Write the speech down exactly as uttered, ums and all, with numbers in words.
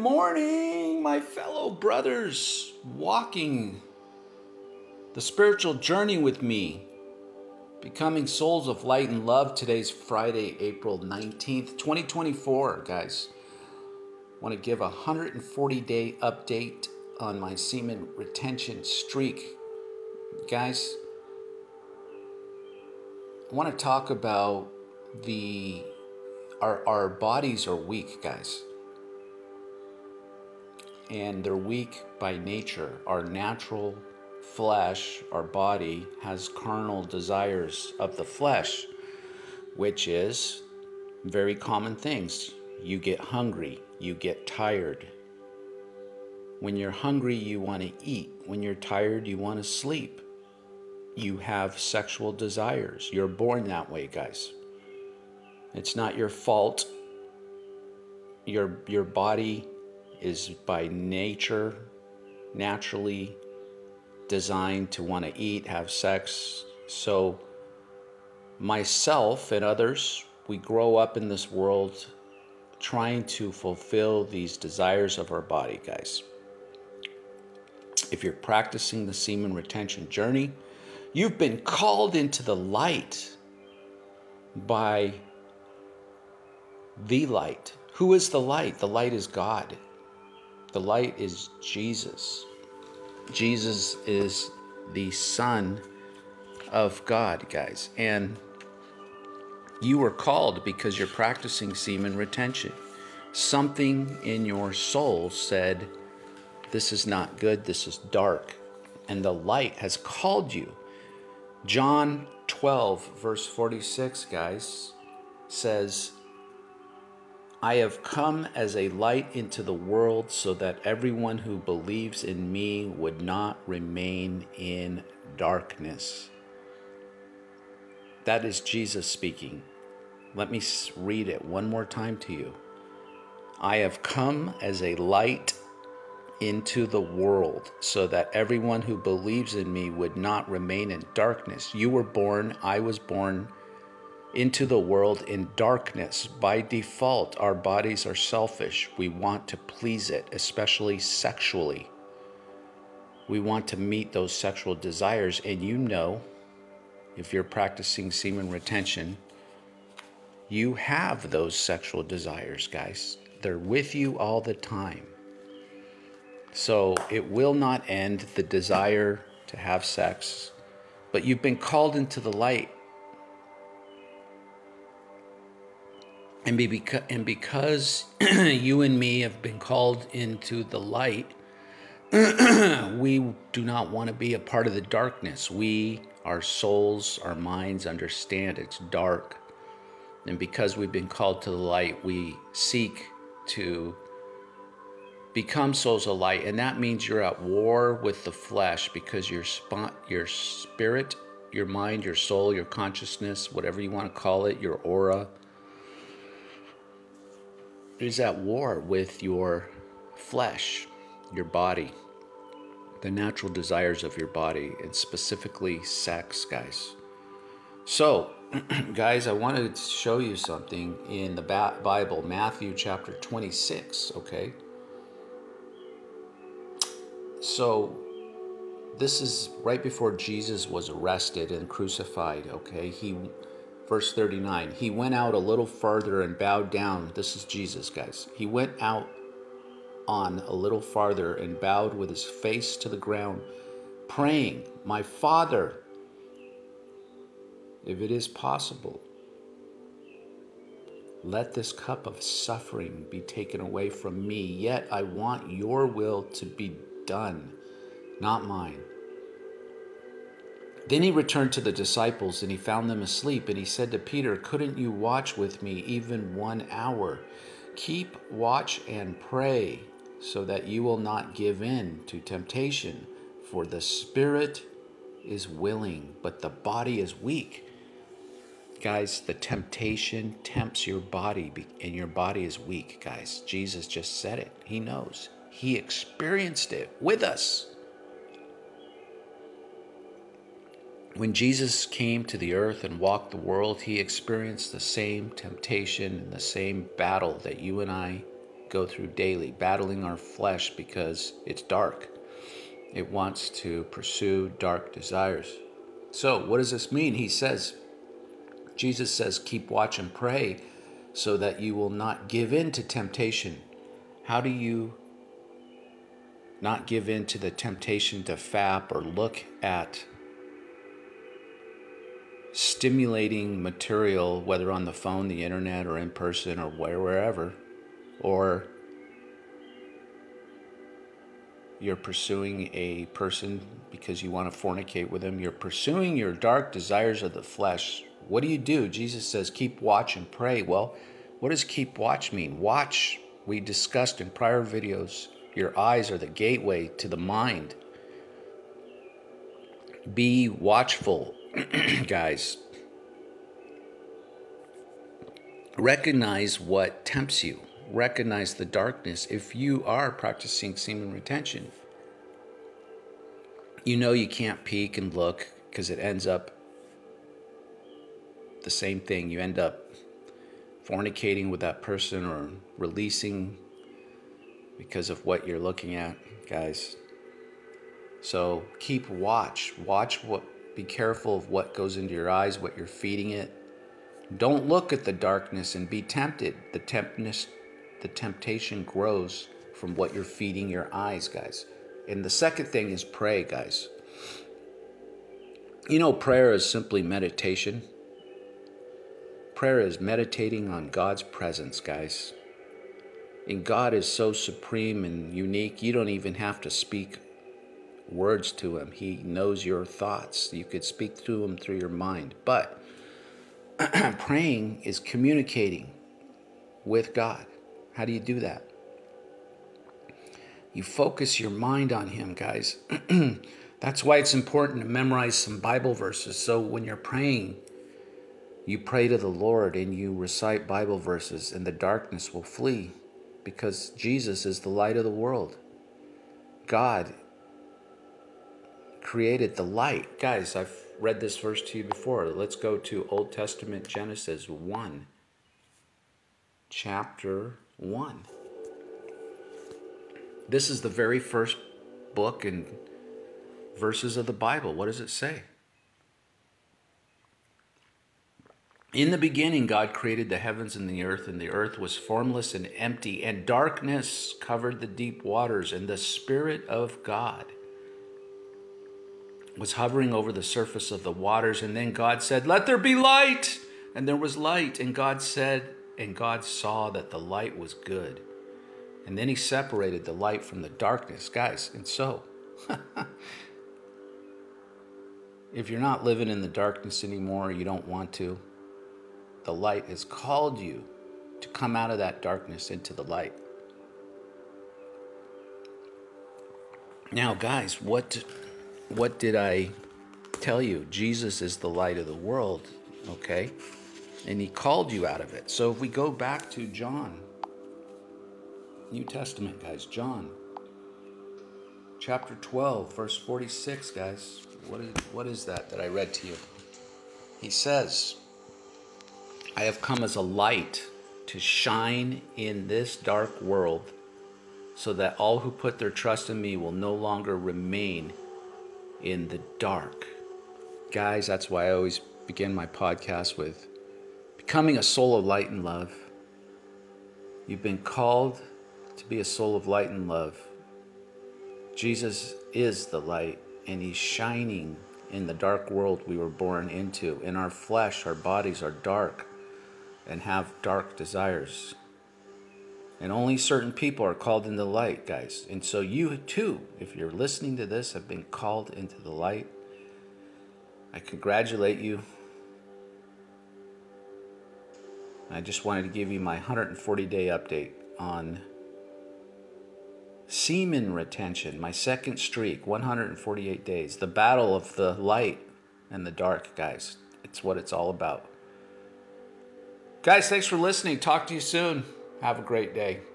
morning, my fellow brothers, walking the spiritual journey with me, becoming souls of light and love. Today's Friday, April nineteenth, twenty twenty-four, guys. I want to give a one hundred forty day update on my semen retention streak. Guys, I want to talk about the our our bodies are weak, guys. And they're weak by nature. Our natural flesh, our body, has carnal desires of the flesh, which is very common things. You get hungry, you get tired. When you're hungry, you want to eat. When you're tired, you want to sleep. You have sexual desires. You're born that way, guys. It's not your fault. Your, your body is by nature naturally designed to want to eat, have sex. So myself and others, we grow up in this world trying to fulfill these desires of our body, guys. If you're practicing the semen retention journey, you've been called into the light by the light. Who is the light? The light is God. The light is Jesus. Jesus is the Son of God, guys. And you were called because you're practicing semen retention. Something in your soul said, this is not good, this is dark. And the light has called you. John twelve, verse forty-six, guys, says, I have come as a light into the world so that everyone who believes in me would not remain in darkness. That is Jesus speaking. Let me read it one more time to you. I have come as a light into the world so that everyone who believes in me would not remain in darkness. You were born, I was born into the world in darkness. By default, our bodies are selfish. We want to please it, especially sexually. We want to meet those sexual desires. And you know, if you're practicing semen retention, you have those sexual desires, guys. They're with you all the time. So it will not end, the desire to have sex, but you've been called into the light. And, be because, and because you and me have been called into the light, we do not want to be a part of the darkness. We, our souls, our minds understand it's dark. And because we've been called to the light, we seek to become souls of light. And that means you're at war with the flesh because your, spot, your spirit, your mind, your soul, your consciousness, whatever you want to call it, your aura, is at war with your flesh, your body, the natural desires of your body, and specifically sex, guys. So, guys, I wanted to show you something in the Bible, Matthew chapter twenty-six, okay? So, this is right before Jesus was arrested and crucified, okay? He... Verse thirty-nine, he went out a little farther and bowed down. This is Jesus, guys. He went out on a little farther and bowed with his face to the ground, praying, my Father, if it is possible, let this cup of suffering be taken away from me. Yet I want your will to be done, not mine. Then he returned to the disciples, and he found them asleep. And he said to Peter, couldn't you watch with me even one hour? Keep watch and pray, so that you will not give in to temptation. For the spirit is willing, but the body is weak. Guys, the temptation tempts your body, and your body is weak, guys. Jesus just said it. He knows. He experienced it with us. When Jesus came to the earth and walked the world, he experienced the same temptation and the same battle that you and I go through daily, battling our flesh because it's dark. It wants to pursue dark desires. So what does this mean? He says, Jesus says, keep watch and pray so that you will not give in to temptation. How do you not give in to the temptation to fap or look at stimulating material, whether on the phone, the internet, or in person, or wherever, or you're pursuing a person because you want to fornicate with them? You're pursuing your dark desires of the flesh. What do you do? Jesus says, keep watch and pray. Well, what does keep watch mean? Watch, we discussed in prior videos, your eyes are the gateway to the mind. Be watchful, guys. Recognize what tempts you. Recognize the darkness. If you are practicing semen retention, you know you can't peek and look because it ends up the same thing. You end up fornicating with that person or releasing because of what you're looking at, guys. So keep watch. Watch what, be careful of what goes into your eyes, what you're feeding it. Don't look at the darkness and be tempted. The temptness, the temptation grows from what you're feeding your eyes, guys. And the second thing is pray, guys. You know, prayer is simply meditation. Prayer is meditating on God's presence, guys. And God is so supreme and unique, you don't even have to speak words to him. He knows your thoughts. You could speak to him through your mind. But praying is communicating with God. How do you do that? You focus your mind on him, guys. That's why it's important to memorize some Bible verses. So when you're praying, you pray to the Lord and you recite Bible verses, and the darkness will flee, because Jesus is the light of the world. God created the light. Guys, I've read this verse to you before. Let's go to Old Testament Genesis one. Chapter one. This is the very first book and verses of the Bible. What does it say? In the beginning, God created the heavens and the earth, and the earth was formless and empty, and darkness covered the deep waters, and the Spirit of God was hovering over the surface of the waters. And then God said, "Let there be light." And there was light. And God said, and God saw that the light was good. And then he separated the light from the darkness, guys. And so, if you're not living in the darkness anymore, or you don't want to, the light has called you to come out of that darkness into the light. Now, guys, what what did I tell you? Jesus is the light of the world, okay? And he called you out of it. So if we go back to John, New Testament, guys, John, chapter twelve, verse forty-six, guys. What is, what is that that I read to you? He says, "I have come as a light to shine in this dark world, so that all who put their trust in me will no longer remain in the dark." Guys, that's why I always begin my podcast with becoming a soul of light and love. You've been called to be a soul of light and love. Jesus is the light, and he's shining in the dark world we were born into. In our flesh, our bodies are dark and have dark desires. And only certain people are called into the light, guys. And so you too, if you're listening to this, have been called into the light. I congratulate you. I just wanted to give you my one hundred forty day update on semen retention, my second streak, one hundred forty-eight days. The battle of the light and the dark, guys. It's what it's all about. Guys, thanks for listening. Talk to you soon. Have a great day.